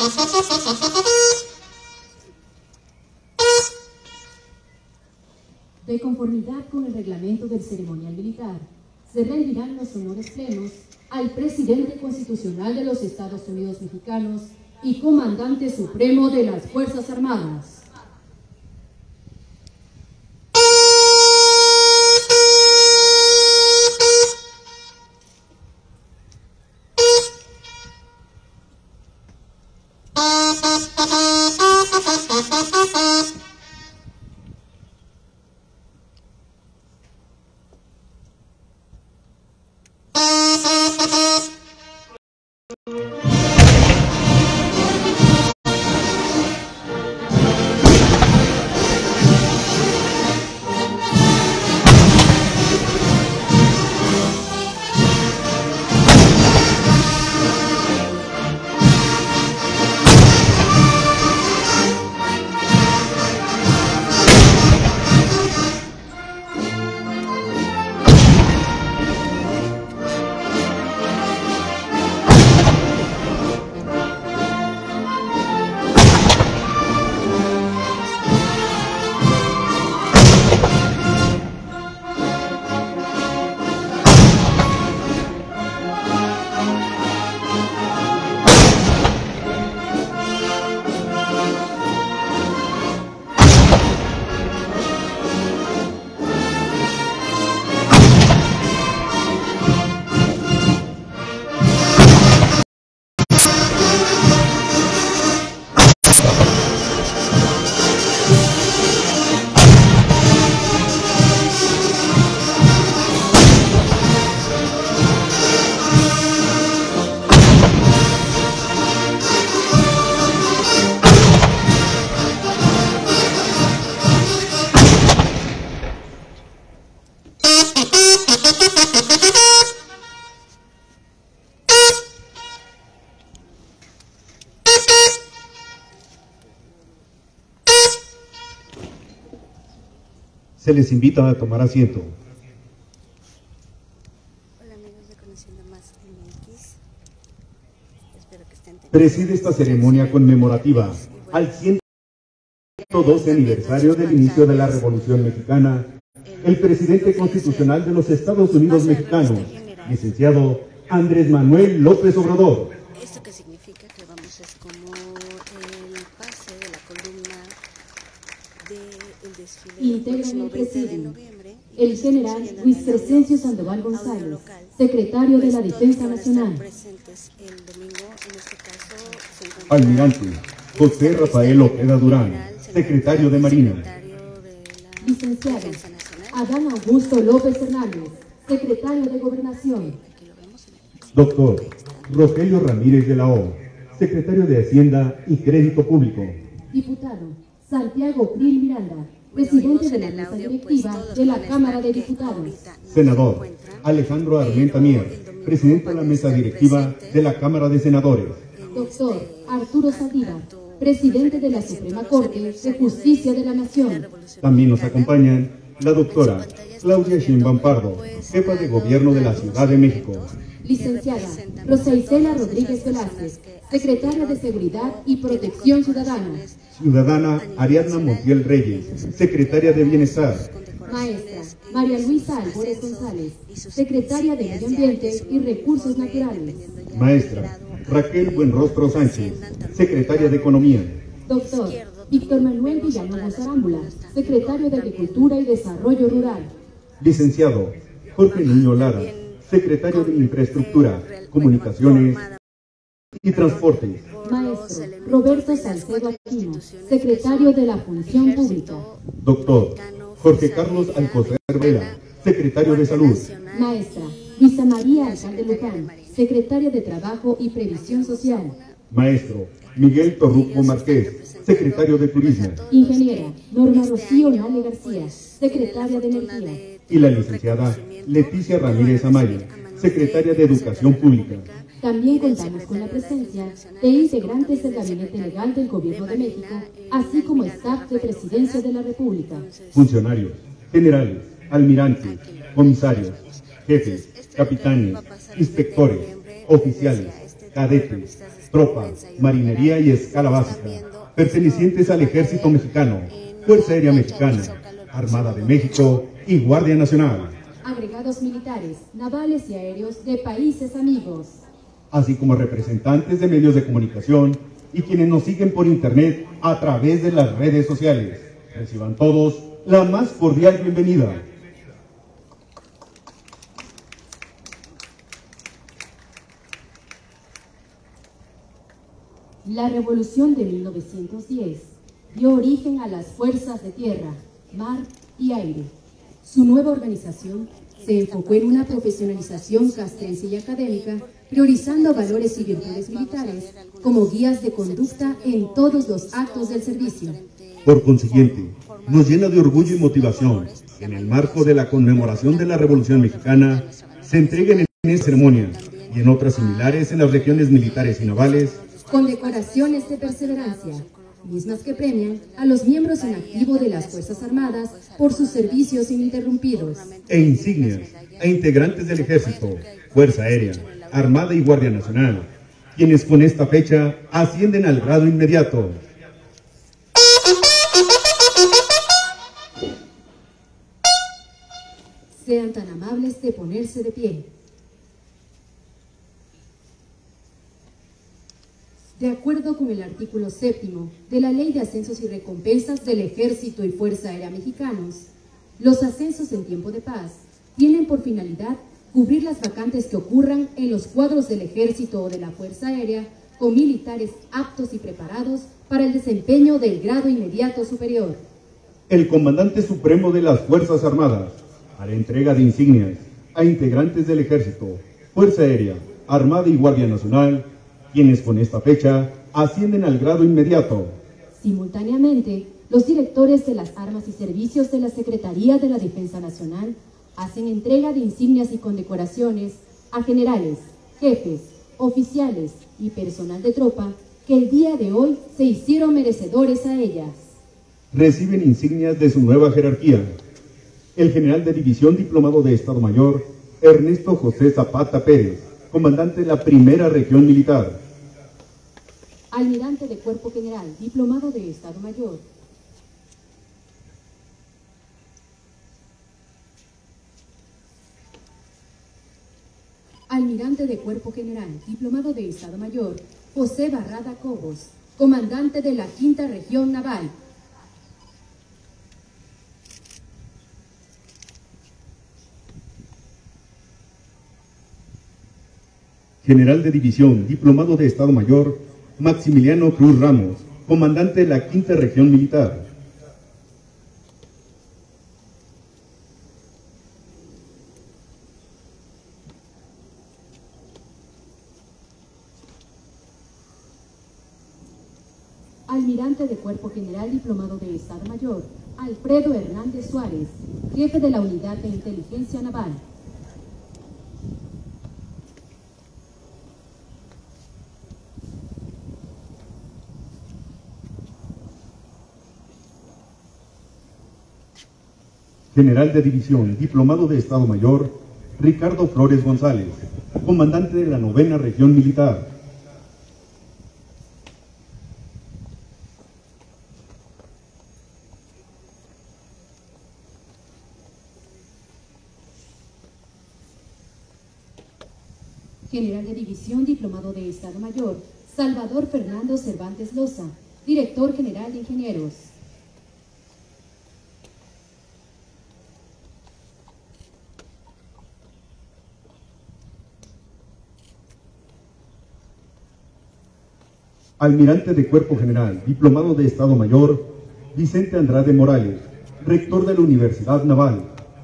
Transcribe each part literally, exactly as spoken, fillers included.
De conformidad con el reglamento del ceremonial militar, se rendirán los honores plenos al presidente constitucional de los Estados Unidos Mexicanos y comandante supremo de las Fuerzas Armadas. Se les invita a tomar asiento. Hola amigos de Conociendo Más M X. Espero que estén teniendo... Preside esta ceremonia conmemorativa al ciento doce aniversario del inicio de la Revolución Mexicana, el presidente constitucional de los Estados Unidos Mexicanos, licenciado Andrés Manuel López Obrador. Esto que significa que vamos es como el pase de la columna del desfile Integran el presidium el general Luis Crescencio Sandoval González, secretario de la Defensa Nacional. Almirante José Rafael Ojeda Durán, secretario de Marina. Licenciado Adán Augusto López Hernández, secretario de Gobernación. Doctor Rogelio Ramírez de la O, secretario de Hacienda y Crédito Público. Diputado Santiago Krill Miranda, presidente de la mesa directiva de la Cámara de Diputados. Senador Alejandro Armenta Mier, presidente de la mesa directiva de la Cámara de Senadores. Doctor Arturo Saldívar, presidente de la Suprema Corte de Justicia de la Nación. También nos acompañan la doctora Claudia Sheinbaum Pardo, jefa de gobierno de la Ciudad de México. Licenciada Rosa Isela Rodríguez Velázquez, secretaria de Seguridad y Protección Ciudadana. Ciudadana Ariadna Montiel Reyes, secretaria de Bienestar. Maestra María Luisa Álvarez González, secretaria de Medio Ambiente y Recursos Naturales. Maestra Raquel Buenrostro Sánchez, secretaria de Economía. Doctor Víctor Manuel Villalobos Arámbula, secretario de Agricultura y Desarrollo Rural. Licenciado Jorge Nuño Lara, secretario de Infraestructura, Comunicaciones y Transportes. Maestro Roberto Salcedo Aquino, secretario de la Función Pública. Doctor Jorge Carlos Alcocer Vela, secretario de Salud. Maestra Luisa María Alcalde Luján, secretaria de Trabajo y Previsión Social. Maestro Miguel Torruco Márquez, secretario de Turismo. Ingeniera Norma Rocío Nale García, secretaria de Energía. Y la licenciada Leticia Ramírez Amaya, secretaria de Educación Pública. También contamos con la presencia de integrantes del Gabinete Legal del Gobierno de México, así como staff de Presidencia de la República. Funcionarios, generales, almirantes, comisarios, jefes, capitanes, inspectores, oficiales, cadetes, tropa, marinería y escala básica, pertenecientes al Ejército Mexicano, Fuerza Aérea Mexicana, Armada de México y Guardia Nacional. Agregados militares, navales y aéreos de países amigos. Así como representantes de medios de comunicación y quienes nos siguen por internet a través de las redes sociales. Reciban todos la más cordial bienvenida. La Revolución de mil novecientos diez dio origen a las fuerzas de tierra, mar y aire. Su nueva organización se enfocó en una profesionalización castrense y académica, priorizando valores y virtudes militares como guías de conducta en todos los actos del servicio. Por consiguiente, nos llena de orgullo y motivación que en el marco de la conmemoración de la Revolución Mexicana se entreguen en esta ceremonia y en otras similares en las regiones militares y navales condecoraciones de perseverancia, mismas que premian a los miembros en activo de las Fuerzas Armadas por sus servicios ininterrumpidos, e insignias a integrantes del Ejército, Fuerza Aérea, Armada y Guardia Nacional, quienes con esta fecha ascienden al grado inmediato. Sean tan amables de ponerse de pie. De acuerdo con el artículo séptimo de la Ley de Ascensos y Recompensas del Ejército y Fuerza Aérea Mexicanos, los ascensos en tiempo de paz tienen por finalidad cubrir las vacantes que ocurran en los cuadros del Ejército o de la Fuerza Aérea con militares aptos y preparados para el desempeño del grado inmediato superior. El Comandante Supremo de las Fuerzas Armadas hará entrega de insignias a integrantes del Ejército, Fuerza Aérea, Armada y Guardia Nacional, quienes con esta fecha ascienden al grado inmediato. Simultáneamente, los directores de las armas y servicios de la Secretaría de la Defensa Nacional hacen entrega de insignias y condecoraciones a generales, jefes, oficiales y personal de tropa que el día de hoy se hicieron merecedores a ellas. Reciben insignias de su nueva jerarquía. El general de división diplomado de Estado Mayor, Ernesto José Zapata Pérez, comandante de la Primera Región Militar. Almirante de Cuerpo General, diplomado de Estado Mayor. Almirante de Cuerpo General, diplomado de Estado Mayor, José Barrada Cobos, comandante de la Quinta Región Naval. General de División, diplomado de Estado Mayor, Maximiliano Cruz Ramos, comandante de la Quinta Región Militar. Almirante de Cuerpo General, diplomado de Estado Mayor, Alfredo Hernández Suárez, jefe de la Unidad de Inteligencia Naval. General de División, diplomado de Estado Mayor, Ricardo Flores González, comandante de la Novena Región Militar. General de División, diplomado de Estado Mayor, Salvador Fernando Cervantes Loza, Director General de Ingenieros. Almirante de Cuerpo General, diplomado de Estado Mayor, Vicente Andrade Morales, rector de la Universidad Naval.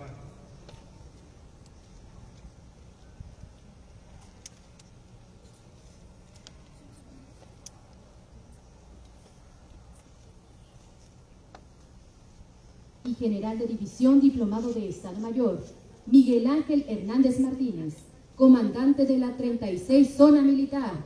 Y General de División, diplomado de Estado Mayor, Miguel Ángel Hernández Martínez, comandante de la treinta y seis Zona Militar.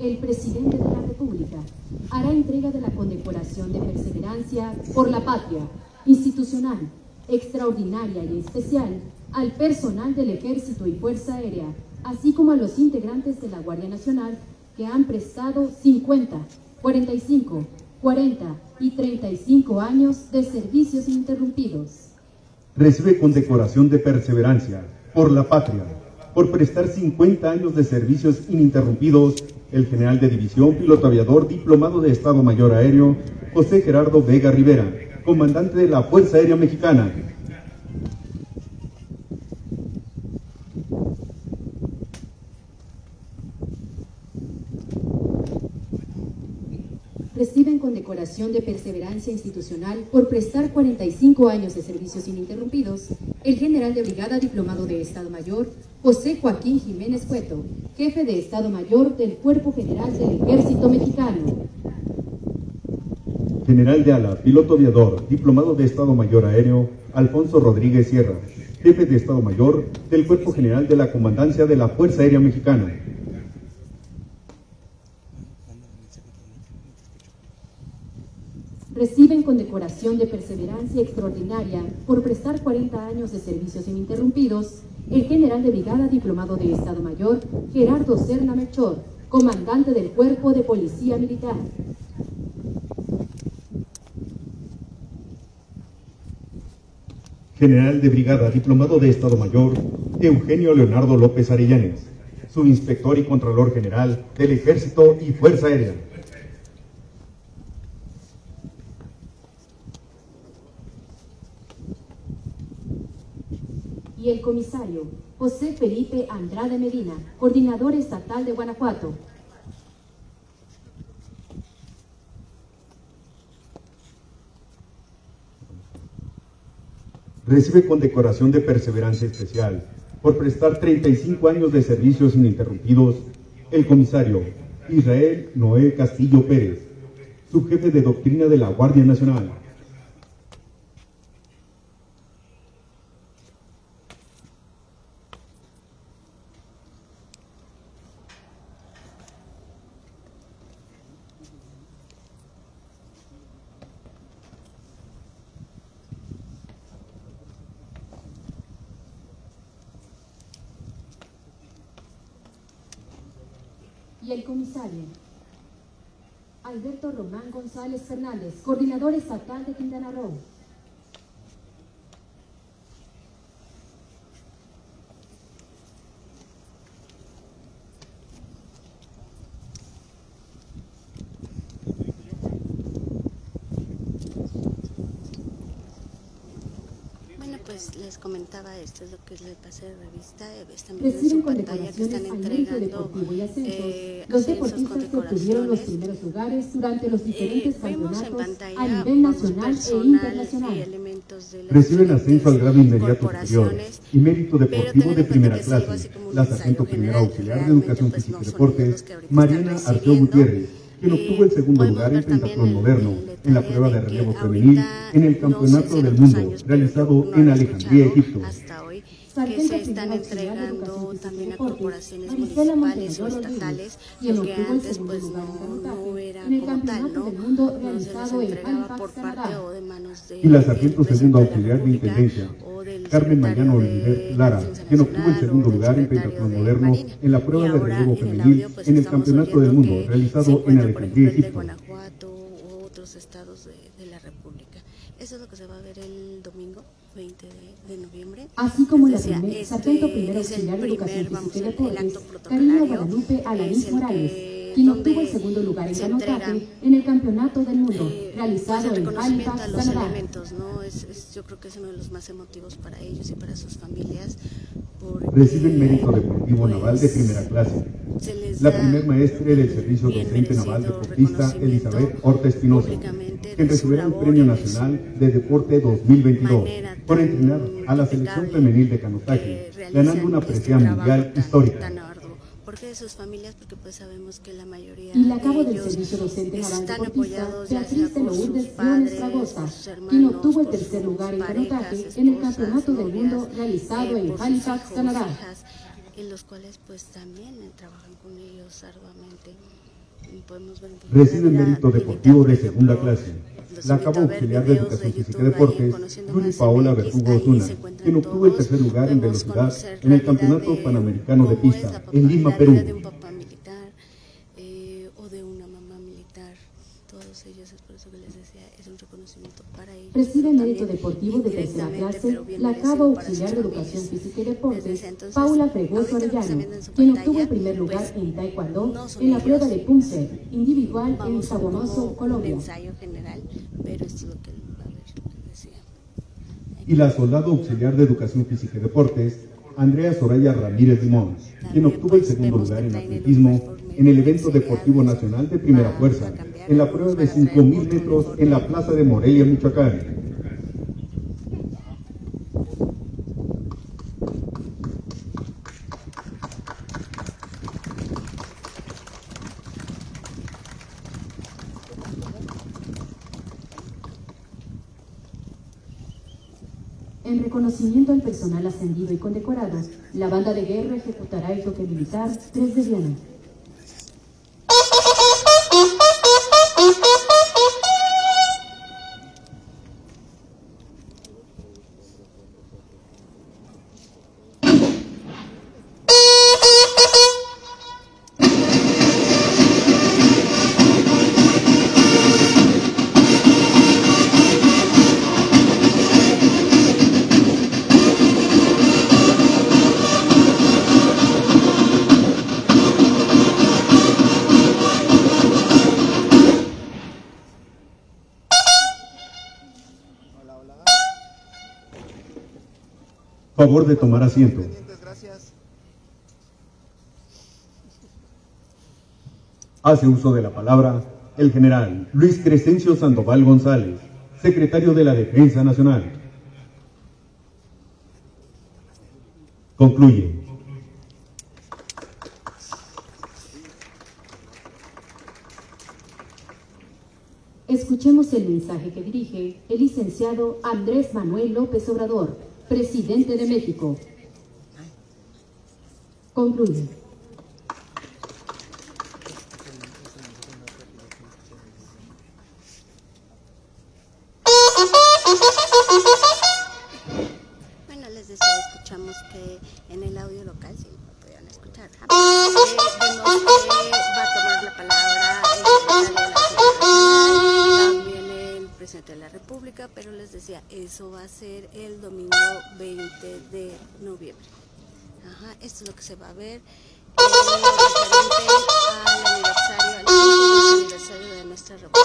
el presidente de la República hará entrega de la condecoración de perseverancia por la patria, institucional, extraordinaria y especial, al personal del Ejército y Fuerza Aérea, así como a los integrantes de la Guardia Nacional que han prestado cincuenta, cuarenta y cinco, cuarenta y treinta y cinco años de servicios ininterrumpidos. Recibe condecoración de perseverancia por la patria, por prestar cincuenta años de servicios ininterrumpidos, el general de división, piloto aviador, diplomado de Estado Mayor Aéreo, José Gerardo Vega Rivera, comandante de la Fuerza Aérea Mexicana. Reciben condecoración de perseverancia institucional por prestar cuarenta y cinco años de servicios ininterrumpidos el general de brigada diplomado de Estado Mayor, José Joaquín Jiménez Cueto, jefe de Estado Mayor del Cuerpo General del Ejército Mexicano. General de ala, piloto aviador, diplomado de Estado Mayor Aéreo, Alfonso Rodríguez Sierra, jefe de Estado Mayor del Cuerpo General de la Comandancia de la Fuerza Aérea Mexicana. Reciben condecoración de perseverancia extraordinaria por prestar cuarenta años de servicios ininterrumpidos el general de brigada diplomado de Estado Mayor, Gerardo Serna Melchor, comandante del Cuerpo de Policía Militar. General de brigada diplomado de Estado Mayor, Eugenio Leonardo López Arellanes, subinspector y contralor general del Ejército y Fuerza Aérea. Y el comisario José Felipe Andrade Medina, coordinador estatal de Guanajuato. Recibe condecoración de perseverancia especial por prestar treinta y cinco años de servicios ininterrumpidos el comisario Israel Noé Castillo Pérez, subjefe de doctrina de la Guardia Nacional. Y el comisario Alberto Román González Fernández, coordinador estatal de Quintana Roo. Pues les comentaba, esto es lo que les pasé de revista. Están viendo en Reciben su pantalla que están entregando y ascensos, eh, los ascensos, deportistas que obtuvieron los primeros lugares durante los diferentes eh, vemos en campeonatos pantalla, a nivel nacional personal e internacional. y elementos de las Reciben ascenso al grado inmediato superior corporaciones, y mérito deportivo pero de tener en primera cuenta que es algo clase, así como un la ensayo sargento primera general, auxiliar de realmente, Educación pues, Física y no son Deportes, los que ahorita Mariana están Arceo recibiendo. Gutiérrez, quien obtuvo el segundo Podemos lugar en ver también pentatlón el- moderno el en la detalle prueba de de que relevo ahorita, femenil en el no sé Campeonato si en del otros Mundo años, pero realizado yo no en he Alejandría, escuchado Egipto. hasta hoy que Sargento se están primero auxiliar de entregando Educación Física y también a Deportes, corporaciones Marisela municipales o Montemayor estatales, quien lo que obtuvo el antes segundo pues lugar en no, canotaje no era en el como tal, Campeonato ¿no? del Mundo No se les realizado en entregaba Halifax, por parte Canadá. o de manos de Y la sargento del segundo presidente de la auxiliar de República Intendencia, o del Carmen secretario Mariano de Oliver Lara, Defensa quien obtuvo el Nacional segundo o del lugar en secretario pentatlón de moderno Marina. en la prueba Y de ahora relevo en el femenil audio, pues, en el estamos Campeonato del oyendo Mundo que se realizado en encuentra, por Alejandría, ejemplo, el de Egipto. Guanajuato u otros estados de, de la República. Eso es lo que se va a ver el domingo veinte de, de noviembre. Así como Les la decía, primer, este sargento primero es el auxiliar de Educación primer, Física vamos, y el, el Deportes, acto Karina protocolario, Guadalupe es Alanis el Morales, que- quien donde obtuvo el segundo lugar en se canotaje entregan, en el Campeonato del Mundo eh, realizado pues el en reconocimiento a Halifax, los Canadá. elementos, ¿no? Es, es, yo creo que es uno de los más emotivos para ellos y para sus familias. Porque, Reciben mérito deportivo pues, naval de primera clase. se les La da primer maestre del Servicio bien Docente Naval merecido Deportista reconocimiento Elizabeth Horta Espinosa, públicamente quien de su recibirá el labor Premio y de su Nacional de Deporte dos mil veintidós manera por tan entrenar a la selección impecable femenil de que canotaje, realizan ganando una este presea trabajo mundial tan- histórica. tan arduo. ¿Por qué de sus familias? Porque pues sabemos que la mayoría Y la cabo de del ellos Servicio Docente Naval están Deportista, apoyados ya sea Beatriz de por sus Lourdes padres, Leones Fragosa, por sus hermanos, quien obtuvo el por tercer sus lugar en parejas, canotaje en el esposas, Campeonato del novias, Mundo realizado eh, en por sus Halifax, hijos, Canadá. hijas, en los cuales pues también eh, trabajan con ellos arduamente. Recibe mérito deportivo de segunda clase la cabo auxiliar de Educación Física y Deportes, Luli Paola Verdugo Osuna, quien obtuvo el tercer lugar en velocidad en el Campeonato Panamericano de Pista en Lima, Perú. Recibe mérito deportivo de tercera clase la cabo auxiliar de Educación Física y Deportes, Paula Fregoso Arellano, quien obtuvo el primer lugar en Taekwondo en la prueba de Punset individual en Sabonoso, Colombia. Y la soldado auxiliar de Educación Física y Deportes, Andrea Soraya Ramírez Limón, quien obtuvo el segundo lugar en atletismo en el evento deportivo nacional de primera fuerza, en la prueba de cinco mil metros en la plaza de Morelia, Michoacán. En reconocimiento al personal ascendido y condecorado, la banda de guerra ejecutará el toque militar tres de Diana. Favor de tomar asiento. Hace uso de la palabra el general Luis Crescencio Sandoval González, secretario de la Defensa Nacional. Concluye. Escuchemos el mensaje que dirige el licenciado Andrés Manuel López Obrador, presidente de México. Concluye. Bueno, les decía, escuchamos que en el audio local, si lo pudieron escuchar, eh, vemos que va a tomar la palabra el secretario de la Defensa, también el presidente de la República, pero les decía, eso va a ser el domingo veinte de noviembre. Ajá, esto es lo que se va a ver, eh, referente al aniversario, al ciento aniversario de nuestra República.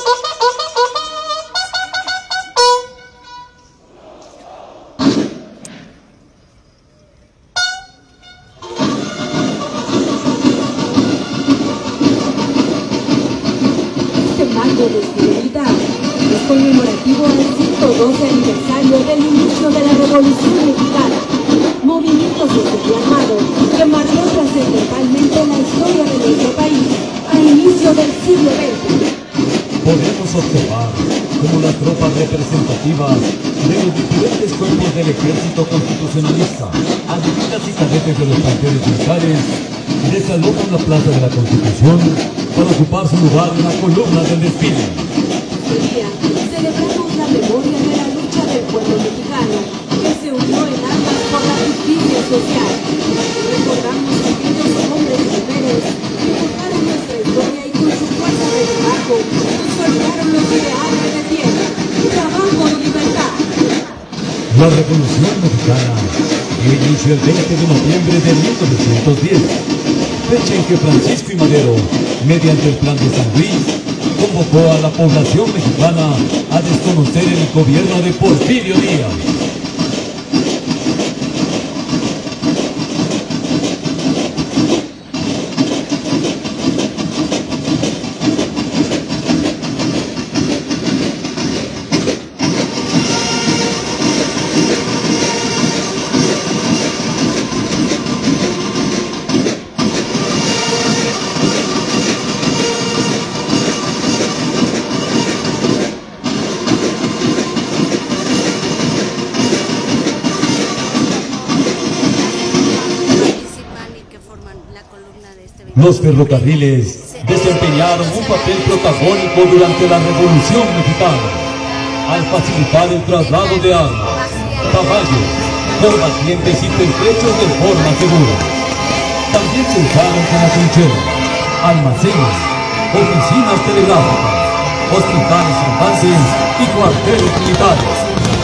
Es conmemorativo al ciento doce aniversario del inicio de la Revolución Mexicana, movimiento social y armado que marcó trascendentalmente la historia de nuestro país a inicio del siglo veinte. Podemos observar cómo las tropas representativas de los diferentes cuerpos del ejército constitucionalista, adivinas y cadetes de los planteles militares, desalojan la plaza de la Constitución para ocupar su lugar en la columna del desfile. Este día celebramos la memoria de la lucha del pueblo mexicano que se unió en armas por la justicia social. Recordamos a aquellos hombres y mujeres que forjaron nuestra historia y con su fuerza de trabajo consolidaron los ideales de tierra, trabajo y libertad. La Revolución Mexicana inició el veinte de noviembre de mil novecientos diez, fecha en que Francisco I. Madero, mediante el Plan de San Luis, convocó a la población mexicana a desconocer el gobierno de Porfirio Díaz. Los ferrocarriles desempeñaron un papel protagónico durante la Revolución Mexicana, al facilitar el traslado de armas, caballos, combatientes y pertrechos de forma segura. También se usaron como trincheras, almacenes, oficinas telegráficas, hospitales infantiles y cuarteles militares.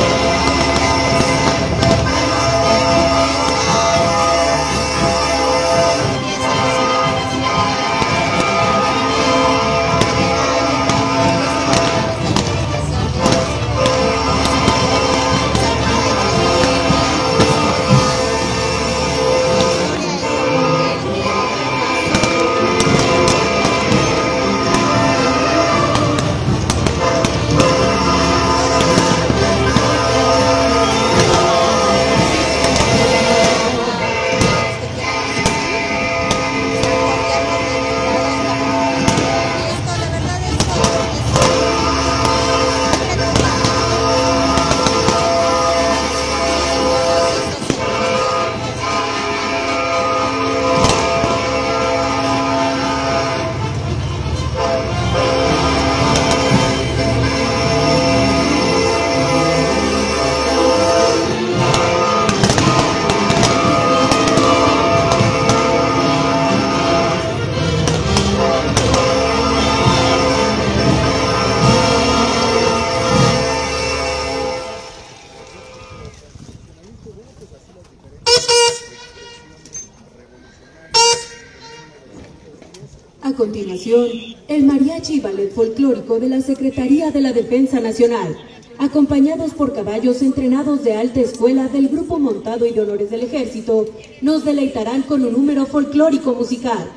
A continuación, el mariachi y ballet folclórico de la Secretaría de la Defensa Nacional, acompañados por caballos entrenados de alta escuela del Grupo Montado y de Honores del Ejército, nos deleitarán con un número folclórico musical.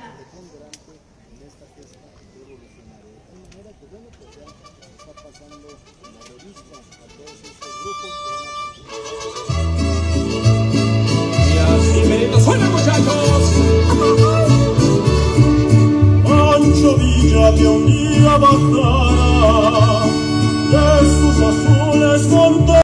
Y así merito suena, muchachos. Pancho Villa de un día bajara de sus azules con